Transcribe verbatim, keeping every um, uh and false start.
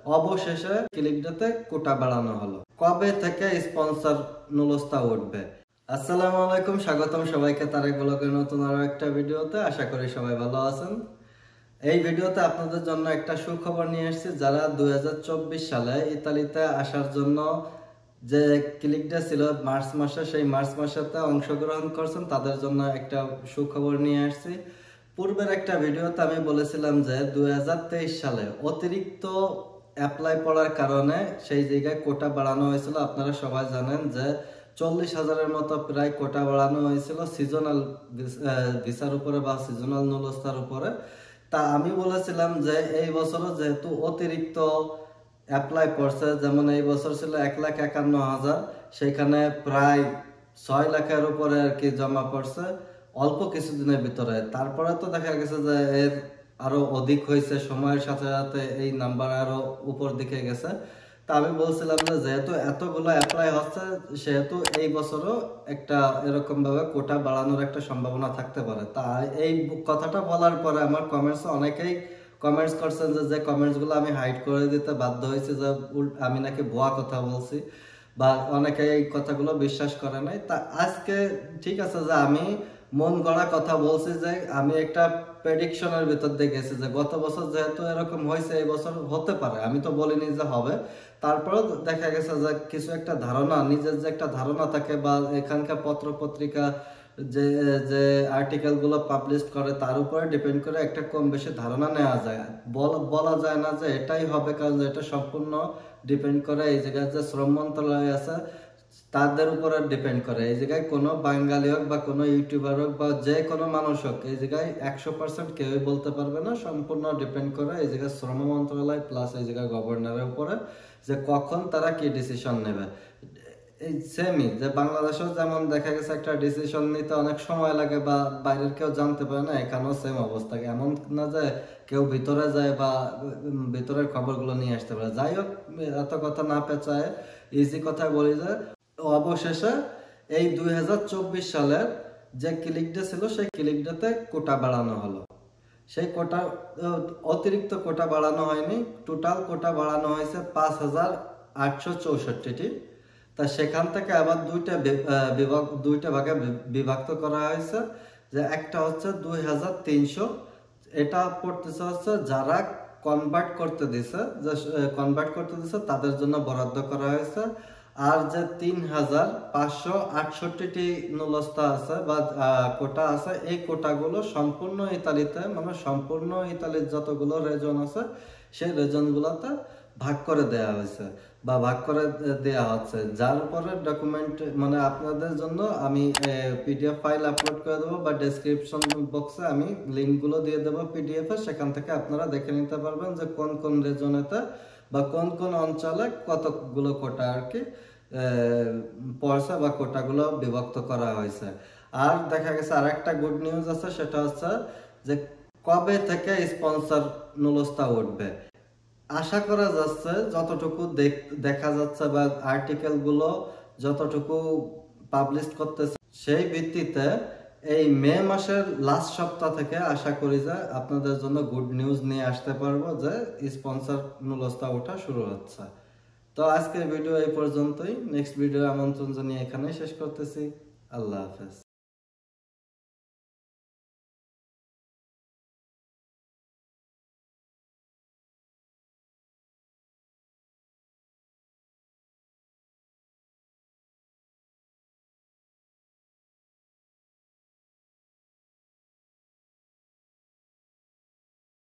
অবশেষে ক্লিকডেতে কোটা বাড়ানো হলো। কবে থেকে স্পন্সর নুলস্তা উঠবে? আসসালামু আলাইকুম, স্বাগতম সবাইকে তারেক ব্লগের নতুন আরো একটা ভিডিওতে। আশা করি সবাই ভালো আছেন। এই ভিডিওতে আপনাদের জন্য একটা সুখবর নিয়ে এসেছি। যারা দুই হাজার চব্বিশ সালে ইতালিতে আসার জন্য যে ক্লিকডে ছিল মার্চ মাসে, সেই মার্চ মাসেতে অংশগ্রহণ করছেন তাদের জন্য একটা সুখবর নিয়ে আসছি। পূর্বের একটা ভিডিওতে আমি বলেছিলাম যে দুই হাজার তেইশ সালে অতিরিক্ত অ্যাপ্লাই পড়ার কারণে সেই জায়গায় কোটা বাড়ানো হয়েছিল। আপনারা সবাই জানেন যে চল্লিশ হাজারের মতো প্রায় কোটা বাড়ানো হয়েছিল সিজনাল ভিসার উপরে বা সিজনাল নুলস্তার উপরে। তা আমি বলেছিলাম যে এই বছরও যেহেতু অতিরিক্ত অ্যাপ্লাই পড়ছে, যেমন এই বছর ছিল এক লাখ একান্ন হাজার, সেখানে প্রায় ছয় লাখের উপরে আর কি জমা পড়ছে অল্প কিছুদিনের ভিতরে। তারপরে তো দেখা গেছে যে এর আরো অধিক হয়েছে, সময়ের সাথে সাথে এই নাম্বার আরো উপর দিকে গেছে। তা আমি বলছিলাম যে যেহেতু এতগুলো অ্যাপ্লাই হচ্ছে, সেহেতু এই বছরও একটা এরকম ভাবে কোটা বাড়ানোর একটা সম্ভাবনা থাকতে পারে। তা এই কথাটা বলার পরে আমার কমেন্টসে অনেকেই কমেন্টস করছেন যে যে কমেন্টসগুলো আমি হাইড করে দিতে বাধ্য হয়েছি, যে আমি নাকি ভুয়া কথা বলছি, বা অনেকে এই কথাগুলো বিশ্বাস করে নাই। তা আজকে ঠিক আছে যে আমি মন গড়া কথা বলছি, যে আমি একটা প্রেডিকশনের ভিতর দিয়ে গেছি যে গত বছর যেহেতু এরকম হয়েছে এই বছর হতে পারে, আমি তো বলিনি যে হবে। তারপরেও দেখা গেছে যে কিছু একটা ধারণা, নিজের যে একটা ধারণা থাকে, বা এখানকার পত্র পত্রিকা যে যে আর্টিকেল গুলো পাবলিশ করে তার উপরে ডিপেন্ড করে একটা কম বেশি ধারণা নেওয়া যায়। বলা যায় না যে এটাই হবে, কারণ এটা সম্পূর্ণ ডিপেন্ড করে এই জায়গায় যে শ্রম মন্ত্রণালয় আছে তাদের উপরে ডিপেন্ড করে। এই জায়গায় কোনো বাঙালি হোক বা কোনো ইউটিউবার হোক বা যে কোনো মানুষ হোক, এই জায়গায় একশো পার্সেন্ট কেউই বলতে পারবে না। সম্পূর্ণ ডিপেন্ড করে এই জায়গায় শ্রম মন্ত্রণালয় প্লাস এই জায়গায় গভর্নরের উপরে, যে কখন তারা কি ডিসিশন নেবে। এই সেমই যে বাংলাদেশেও যেমন দেখা গেছে একটা ডিসিশন নিতে অনেক সময় লাগে বা বাইরের কেউ জানতে পারে না, এখানেও সেম অবস্থা। এমন না যে কেউ ভিতরে যায় বা ভিতরের খবরগুলো নিয়ে আসতে পারে। যাই হোক, এত কথা না পেঁচায় ইজি কথা বলি যে অবশেষে এই দুই হাজার চব্বিশ সালের যে ক্লিকডে ছিল সেই ক্লিকডেতে কোটা বাড়ানো হলো। সেই কোটা অতিরিক্ত কোটা বাড়ানো হয়নি, টোটাল কোটা বাড়ানো হয়েছে পাঁচ হাজার আটশো চৌষট্টিটি। তা সেখান থেকে আবার দুইটা বিভাগ দুইটা ভাগে বিভক্ত করা হয়েছে। যে একটা হচ্ছে দুই হাজার তিনশো, এটা পড়তেছে হচ্ছে যারা কনভার্ট করতে দিছে, যে কনভার্ট করতে দিছে তাদের জন্য বরাদ্দ করা হয়েছে। আর যে তিন হাজার পাঁচশো আটষট্টিটি নুলস্তা আছে বা কোটা আছে, এই কোটাগুলো সম্পূর্ণ ইতালিতে, মানে সম্পূর্ণ ইতালির যতগুলো রেজন আছে সেই রেজনগুলোতে ভাগ করে দেয়া হয়েছে বা ভাগ করে দেয়া হচ্ছে। যার উপরে ডকুমেন্ট, মানে আপনাদের জন্য আমি পিডিএফ ফাইল আপলোড করে দেবো বা ডেসক্রিপশন বক্সে আমি লিঙ্কগুলো দিয়ে দেবো পিডিএফ এ, সেখান থেকে আপনারা দেখে নিতে পারবেন যে কোন কোন রেজনেতে বা কোন কোন অঞ্চলে কতগুলো কোটা আর কি পড়ছে বা কোটাগুলো বিভক্ত করা হয়েছে। আর দেখা গেছে আর একটা গুড নিউজ আছে, সেটা হচ্ছে যে কবে থেকে স্পন্সর নুলস্তা উঠবে। আশা করা যাচ্ছে, যতটুকু দেখা যাচ্ছে বা আর্টিকেল গুলো যতটুকু পাবলিশ করতেছে সেই ভিত্তিতে এই মে মাসের লাস্ট সপ্তাহ থেকে আশা করি যে আপনাদের জন্য গুড নিউজ নিয়ে আসতে পারবো যে স্পন্সর নুলস্তা ওঠা শুরু হচ্ছে। তো আজকের ভিডিও এই পর্যন্তই। নেক্সট ভিডিও আমন্ত্রণ জানিয়ে এখানেই শেষ করতেছি। আল্লাহ হাফেজ।